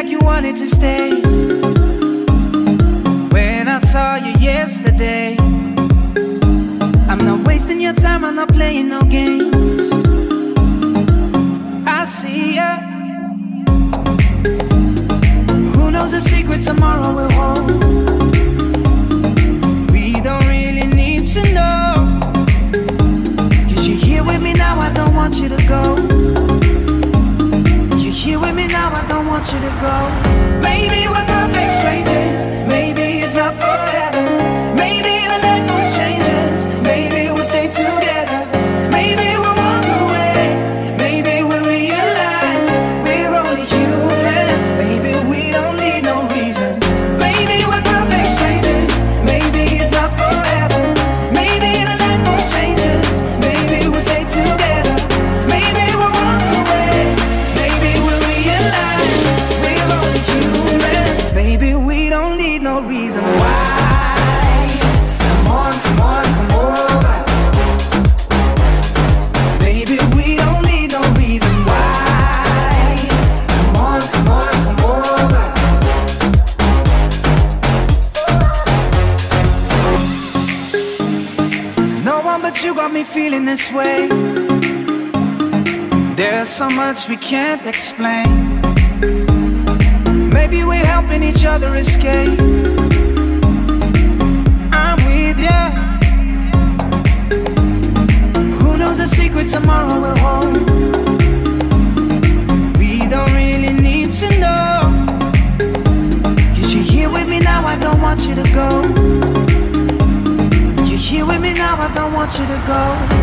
like you wanted to stay. When I saw you yesterday, I'm not wasting your time, I'm not playing no games. I see ya. Who knows the secret tomorrow will hold? We don't really need to know. 'Cause you're here with me now, I don't want you to go. You're here with me now, I don't want you to go. Maybe we're perfect strangers, maybe it's not forever. Maybe the night mood changes, maybe we'll stay together. Maybe we'll walk away, maybe we'll realize we're only human. Maybe we don't need no reason. Maybe we're perfect strangers, maybe it's not forever. Maybe the night mood changes, maybe we'll stay together. Maybe we'll walk away, maybe we'll realize we're only human. Maybe we don't need no reason why. Come on, come on, come over. Maybe we don't need no reason why. Come on, come on, come over. No one but you got me feeling this way. There's so much we can't explain. Maybe we're helping each other escape. I'm with ya. Who knows the secret tomorrow will hold? We don't really need to know. 'Cause you're here with me now, I don't want you to go. You're here with me now, I don't want you to go.